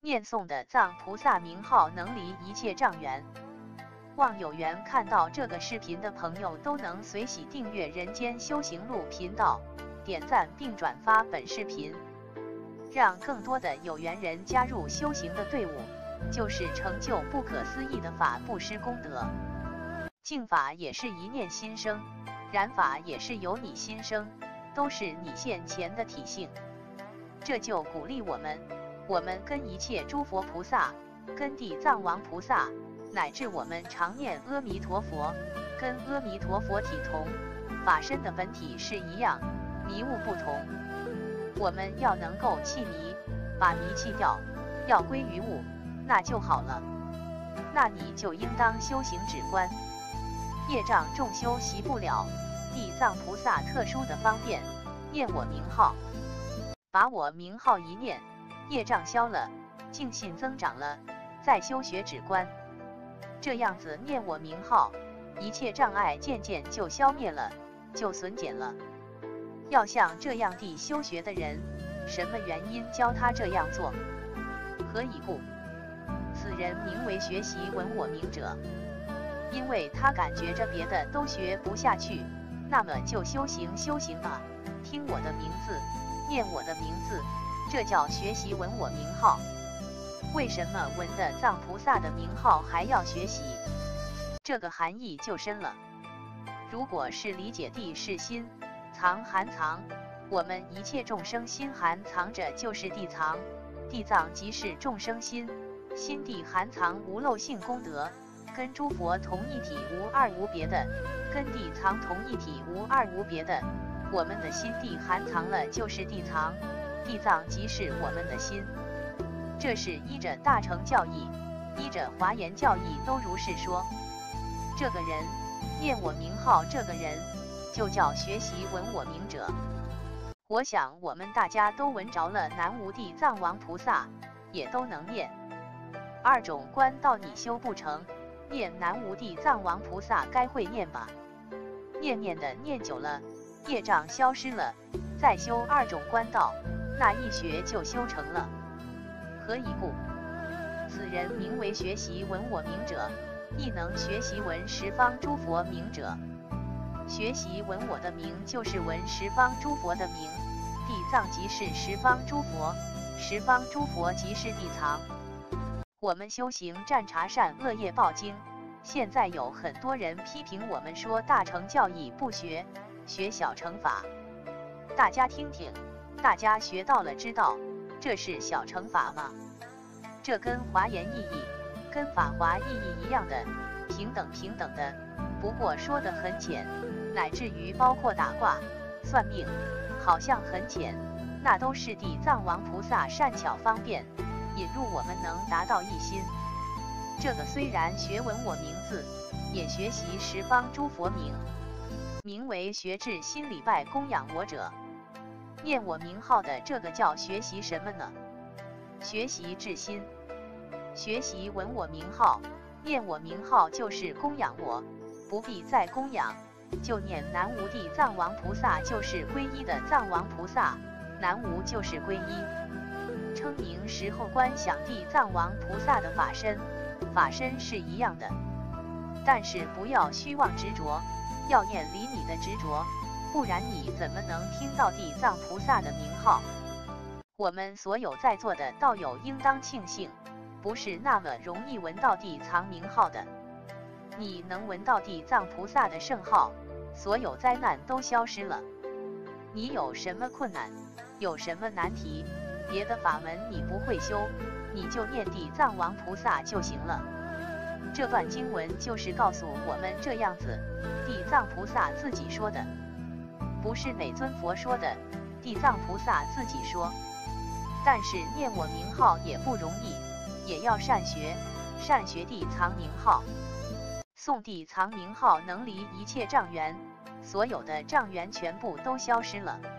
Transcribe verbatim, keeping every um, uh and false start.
念诵的藏菩萨名号能离一切障缘。望有缘看到这个视频的朋友都能随喜订阅人间修行路频道，点赞并转发本视频，让更多的有缘人加入修行的队伍，就是成就不可思议的法布施功德。净法也是一念心生，染法也是由你心生，都是你现前的体性。这就鼓励我们，我们跟一切诸佛菩萨，跟地藏王菩萨，乃至我们常念阿弥陀佛，跟阿弥陀佛体同，法身的本体是一样，迷雾不同。我们要能够弃迷，把迷弃掉，要归于悟，那就好了。那你就应当修行止观。业障重修习不了，地藏菩萨特殊的方便，念我名号，把我名号一念，业障消了，净信增长了，再修学止观。这样子念我名号，一切障碍渐渐就消灭了，就损减了。要像这样地修学的人，什么原因教他这样做？何以故？此人名为学习闻我名者。因为他感觉着别的都学不下去，那么就修行修行吧，听我的名字，念我的名字，这叫学习闻我名号。为什么闻的藏菩萨的名号还要学习？这个含义就深了。如果是理解地是心藏含藏，我们一切众生心含藏着就是地藏，地藏即是众生心，心地含藏无漏性功德，跟诸佛同一体无二无别的，跟地藏同一体无二无别的。我们的心地含藏了就是地藏，地藏即是我们的心。这是依着大乘教义，依着华严教义都如是说。这个人念我名号，这个人就叫学习闻我名者。我想我们大家都闻着了南无地藏王菩萨，也都能念。二种观道你修不成，念南无地藏王菩萨该会念吧？念念的念久了，业障消失了，再修二种观道，那一学就修成了。何以故？此人名为学习闻我名者，亦能学习闻十方诸佛名者。学习闻我的名，就是闻十方诸佛的名。地藏即是十方诸佛，十方诸佛即是地藏。我们修行占察善恶业报经，现在有很多人批评我们说大乘教义不学，学小乘法。大家听听，大家学到了知道，这是小乘法吗？这跟华严意义、跟法华意义一样的，平等平等的，不过说得很浅，乃至于包括打卦、算命，好像很浅，那都是地藏王菩萨善巧方便，引入我们能达到一心。这个虽然学闻我名字，也学习十方诸佛名，名为学至心礼拜供养我者。念我名号的这个叫学习什么呢？学习至心，学习闻我名号，念我名号就是供养我，不必再供养，就念南无地藏王菩萨，就是皈依的藏王菩萨，南无就是皈依。称名时候观想地藏王菩萨的法身，法身是一样的，但是不要虚妄执着，要远离你的执着，不然你怎么能听到地藏菩萨的名号？我们所有在座的道友应当庆幸，不是那么容易闻到地藏名号的。你能闻到地藏菩萨的圣号，所有灾难都消失了。你有什么困难，有什么难题，别的法门你不会修，你就念地藏王菩萨就行了。这段经文就是告诉我们这样子，地藏菩萨自己说的，不是哪尊佛说的，地藏菩萨自己说。但是念我名号也不容易，也要善学，善学地藏名号。诵地藏名号能离一切障缘，所有的障缘全部都消失了。